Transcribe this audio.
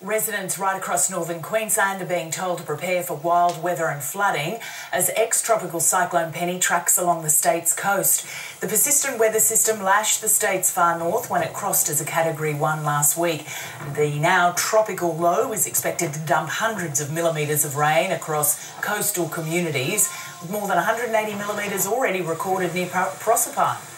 Residents right across northern Queensland are being told to prepare for wild weather and flooding as ex-tropical cyclone Penny tracks along the state's coast. The persistent weather system lashed the state's far north when it crossed as a Category 1 last week. The now tropical low is expected to dump hundreds of millimetres of rain across coastal communities, with more than 180 millimetres already recorded near Proserpine.